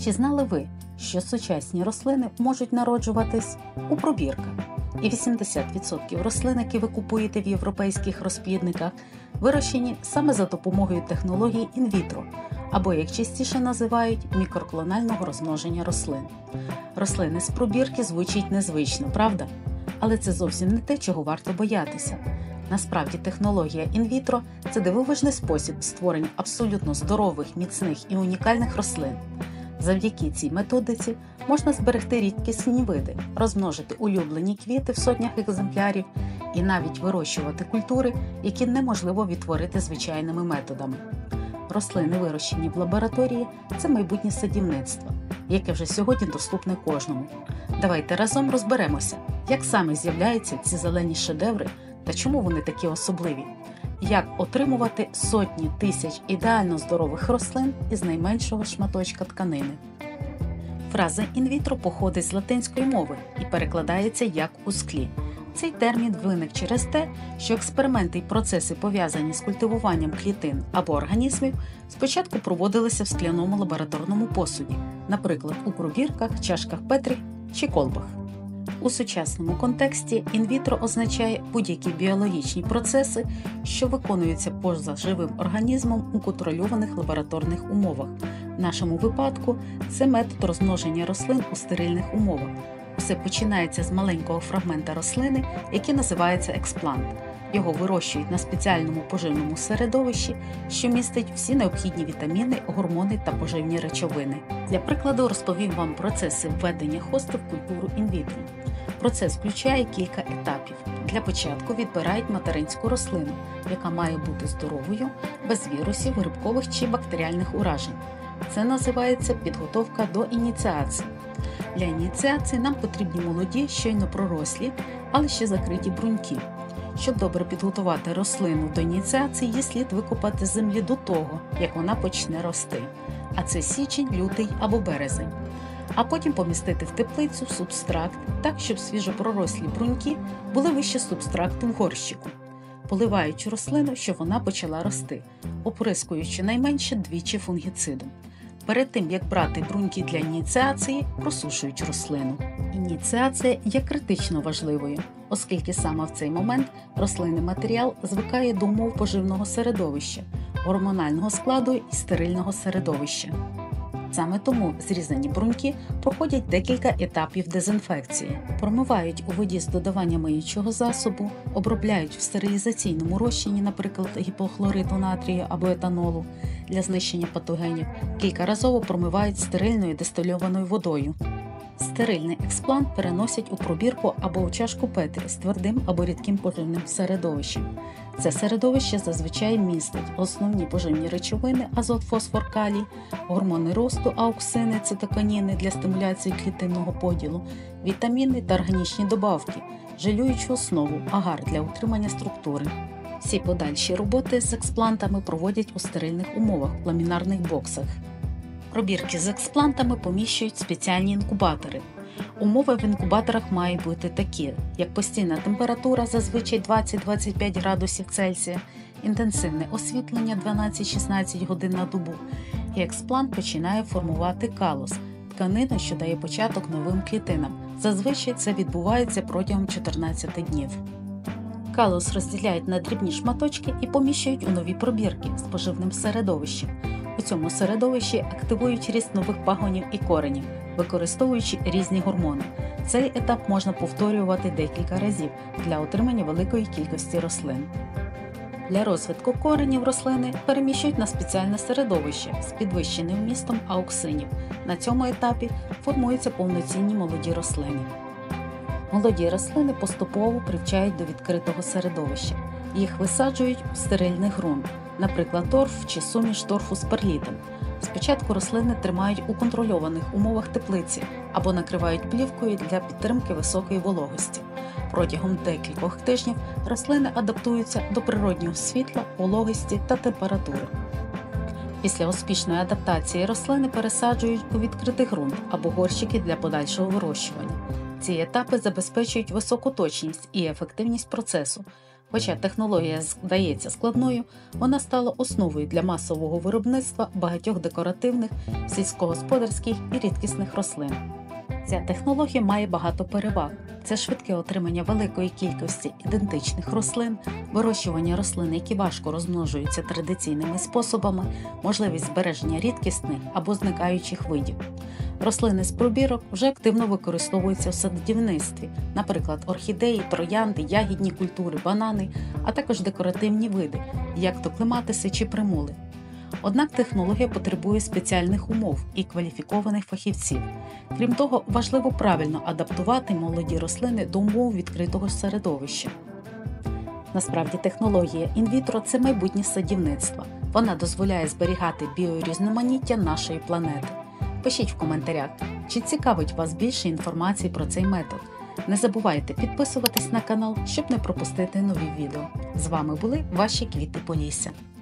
Чи знали ви, що сучасні рослини можуть народжуватись у пробірках? І 80% рослин, які ви купуєте в європейських розплідниках, вирощені саме за допомогою технологій інвітро, або, як частіше називають, мікроклонального розмноження рослин. Рослини з пробірки звучить незвично, правда? Але це зовсім не те, чого варто боятися. Насправді технологія інвітро – це дивовижний спосіб створення абсолютно здорових, міцних і унікальних рослин. Завдяки цій методиці можна зберегти рідкісні види, розмножити улюблені квіти в сотнях екземплярів і навіть вирощувати культури, які неможливо відтворити звичайними методами. Рослини, вирощені в лабораторії – це майбутнє садівництво, яке вже сьогодні доступне кожному. Давайте разом розберемося, як саме з'являються ці зелені шедеври та чому вони такі особливі. Як отримувати сотні тисяч ідеально здорових рослин із найменшого шматочка тканини. Фраза інвітро походить з латинської мови і перекладається як «у склі». Цей термін виник через те, що експерименти і процеси, пов'язані з культивуванням клітин або організмів, спочатку проводилися в скляному лабораторному посуді, наприклад, у пробірках, чашках Петрі чи колбах. У сучасному контексті інвітро означає будь-які біологічні процеси, що виконуються поза живим організмом у контрольованих лабораторних умовах. В нашому випадку це метод розмноження рослин у стерильних умовах. Все починається з маленького фрагмента рослини, який називається експлант. Його вирощують на спеціальному поживному середовищі, що містить всі необхідні вітаміни, гормони та поживні речовини. Для прикладу розповім вам процеси введення хосту в культуру інвітро. Процес включає кілька етапів. Для початку відбирають материнську рослину, яка має бути здоровою, без вірусів, грибкових чи бактеріальних уражень. Це називається підготовка до ініціації. Для ініціації нам потрібні молоді, щойно пророслі, але ще закриті бруньки. Щоб добре підготувати рослину до ініціації, її слід викопати з землі до того, як вона почне рости. А це січень, лютий або березень. А потім помістити в теплицю, в субстракт, так, щоб свіжопророслі бруньки були вище субстракту в горщику. Поливаючи рослину, щоб вона почала рости, оприскуючи найменше двічі фунгіцидом. Перед тим, як брати бруньки для ініціації, просушують рослину. Ініціація є критично важливою, оскільки саме в цей момент рослинний матеріал звикає до умов поживного середовища, гормонального складу і стерильного середовища. Саме тому зрізані бруньки проходять декілька етапів дезінфекції. Промивають у воді з додаванням миючого засобу, обробляють в стерилізаційному розчині, наприклад, гіпохлориту натрію або етанолу, для знищення патогенів, кількаразово промивають стерильною дистильованою водою. Стерильний експлант переносять у пробірку або у чашку Петрі з твердим або рідким поживним середовищем. Це середовище зазвичай містить основні поживні речовини азот, фосфор, калій, гормони росту, ауксини, цитокініни для стимуляції клітинного поділу, вітаміни та органічні добавки, желюючу основу, агар для утримання структури. Всі подальші роботи з експлантами проводять у стерильних умовах в ламінарних боксах. Пробірки з експлантами поміщують в спеціальні інкубатори. Умови в інкубаторах мають бути такі, як постійна температура, зазвичай 20-25 градусів Цельсія, інтенсивне освітлення 12-16 годин на добу, і експлант починає формувати калос – тканину, що дає початок новим клітинам. Зазвичай це відбувається протягом 14 днів. Калос розділяють на дрібні шматочки і поміщують у нові пробірки з поживним середовищем. У цьому середовищі активують ріст нових пагонів і коренів, використовуючи різні гормони. Цей етап можна повторювати декілька разів для отримання великої кількості рослин. Для розвитку коренів рослини переміщують на спеціальне середовище з підвищеним вмістом ауксинів. На цьому етапі формуються повноцінні молоді рослини. Молоді рослини поступово привчають до відкритого середовища. Їх висаджують у стерильний ґрунт, наприклад, торф чи суміш торфу з перлітом. Спочатку рослини тримають у контрольованих умовах теплиці або накривають плівкою для підтримки високої вологості. Протягом декількох тижнів рослини адаптуються до природнього світла, вологості та температури. Після успішної адаптації рослини пересаджують у відкритий ґрунт або горщики для подальшого вирощування. Ці етапи забезпечують високу точність і ефективність процесу. Хоча технологія здається складною, вона стала основою для масового виробництва багатьох декоративних, сільськогосподарських і рідкісних рослин. Ця технологія має багато переваг. Це швидке отримання великої кількості ідентичних рослин, вирощування рослин, які важко розмножуються традиційними способами, можливість збереження рідкісних або зникаючих видів. Рослини з пробірок вже активно використовуються в садівництві, наприклад, орхідеї, троянди, ягідні культури, банани, а також декоративні види, як то клематиси чи примули. Однак технологія потребує спеціальних умов і кваліфікованих фахівців. Крім того, важливо правильно адаптувати молоді рослини до умов відкритого середовища. Насправді, технологія інвітро – це майбутнє садівництва. Вона дозволяє зберігати біорізноманіття нашої планети. Пишіть в коментарях, чи цікавить вас більше інформації про цей метод. Не забувайте підписуватись на канал, щоб не пропустити нові відео. З вами були ваші Квіти Полісся.